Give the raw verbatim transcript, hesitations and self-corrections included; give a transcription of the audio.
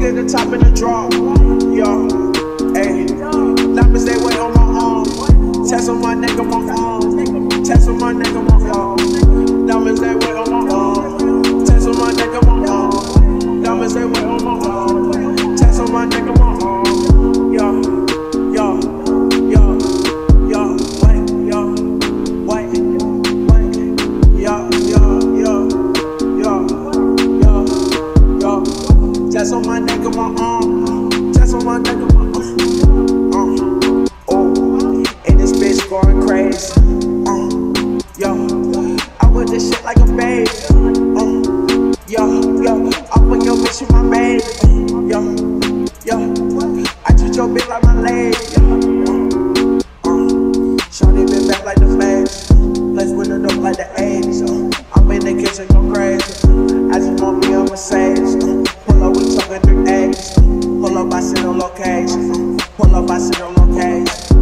get the top in the drop. Yo, ayy. Diamonds they wait on my arm. Tats on my neck on my arm. Tats on my neck on my arm. Diamonds they wait on my arm. Tats on my neck on my arm. Diamonds they wait on my arm. Tats on my neck on my arm. Yo, yo, yo, yo, wait, yo, wait, wait, yo, yo, yo, yo, yo, yo. Tats on my neck on my arm. Tats on my neck on my arm. Uh, oh, and this bitch going crazy. Uh, yo, I with this shit like a baby. Uh, yo, yo, I put your bitch in my baby. Yo, yo, I treat your bitch like my lady. Uh, uh, Shawty been back like the flames. Place with the dope like the eighties. Uh, I'm in the kitchen go crazy. I just want me a Mercedes. Uh, pull up, we talking three eighties. Uh, pull up, I sit on location. Uh, pull up, I sit on location.